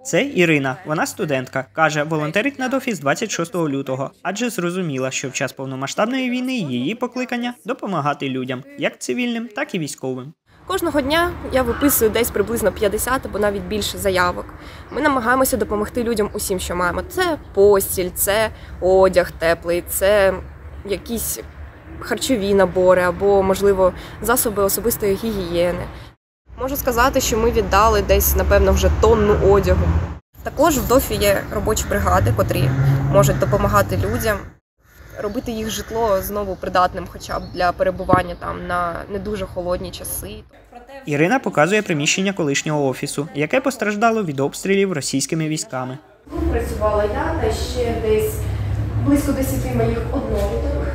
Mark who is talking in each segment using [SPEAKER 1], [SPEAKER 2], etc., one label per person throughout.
[SPEAKER 1] Це Ірина, вона студентка. Каже, волонтерить на ДОФі з 26 лютого, адже зрозуміла, що в час повномасштабної війни її покликання – допомагати людям, як цивільним, так і військовим.
[SPEAKER 2] Кожного дня я виписую десь приблизно 50 або навіть більше заявок. Ми намагаємося допомогти людям усім, що маємо. Це постіль, це одяг теплий, це якісь харчові набори або, можливо, засоби особистої гігієни. Можу сказати, що ми віддали десь, напевно, вже тонну одягу. Також в ДОФі є робочі бригади, котрі можуть допомагати людям, робити їх житло знову придатним хоча б для перебування там на не дуже холодні часи.
[SPEAKER 1] Ірина показує приміщення колишнього офісу, яке постраждало від обстрілів російськими військами.
[SPEAKER 2] Тут працювала я та ще десь близько 10 моїх одноліток.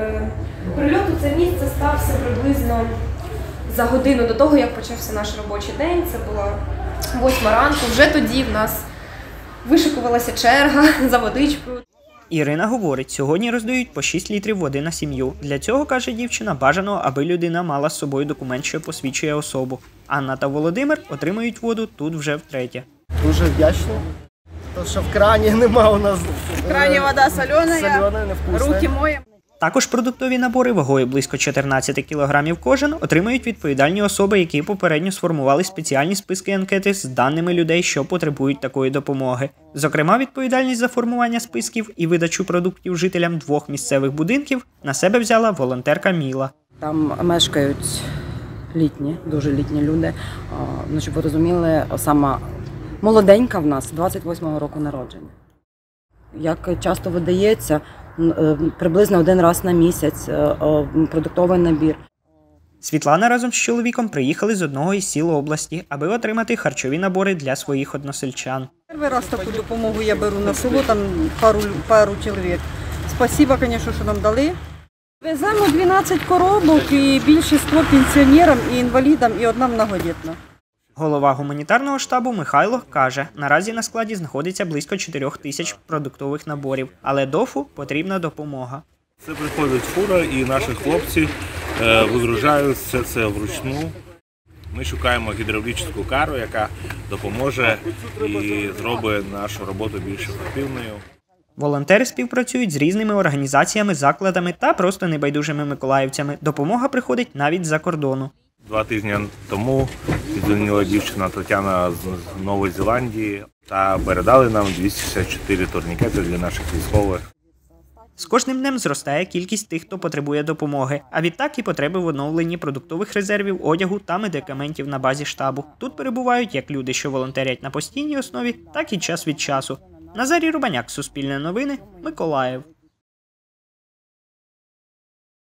[SPEAKER 2] Прильот у це місце стався приблизно за годину до того, як почався наш робочий день. Це була 8 ранку. Вже тоді в нас вишикувалася черга за водичкою.
[SPEAKER 1] Ірина говорить, сьогодні роздають по 6 літрів води на сім'ю. Для цього, каже дівчина, бажано, аби людина мала з собою документ, що посвідчує особу. Анна та Володимир отримують воду тут вже втретє.
[SPEAKER 3] Дуже вдячні, тому що в крані нема у нас.
[SPEAKER 4] В крані вода солена, руки моємо.
[SPEAKER 1] Також продуктові набори вагою близько 14 кг кожен отримують відповідальні особи, які попередньо сформували спеціальні списки анкети з даними людей, що потребують такої допомоги. Зокрема, відповідальність за формування списків і видачу продуктів жителям 2 місцевих будинків на себе взяла волонтерка Міла.
[SPEAKER 5] Там мешкають літні, дуже літні люди. Ну, щоб ви розуміли, сама молоденька в нас, 28-го року народження. Як часто видається, приблизно 1 раз на місяць продуктовий набір.
[SPEAKER 1] Світлана разом з чоловіком приїхали з одного із сіл області, аби отримати харчові набори для своїх односельчан.
[SPEAKER 4] Перший раз таку допомогу я беру на село, там пару чоловік. Спасибо, звісно, що нам дали. Веземо 12 коробок і більшість пенсіонерам і інвалідам, і одна многодітна.
[SPEAKER 1] Голова гуманітарного штабу Михайло каже, наразі на складі знаходиться близько 4 тисяч продуктових наборів, але ДОФу потрібна допомога.
[SPEAKER 6] Це приходить фура і наші хлопці вигружають все це вручну. Ми шукаємо гідравлічну кару, яка допоможе і зробить нашу роботу більш ефективною.
[SPEAKER 1] Волонтери співпрацюють з різними організаціями, закладами та просто небайдужими миколаївцями. Допомога приходить навіть з-за кордону.
[SPEAKER 6] 2 тижні тому підзвонила дівчина Тетяна з Нової Зеландії та передали нам 264 турнікети для наших військових.
[SPEAKER 1] З кожним днем зростає кількість тих, хто потребує допомоги, а відтак і потреби в оновленні продуктових резервів, одягу та медикаментів на базі штабу. Тут перебувають як люди, що волонтерять на постійній основі, так і час від часу. Назарій Рубаняк, Суспільне новини, Миколаїв.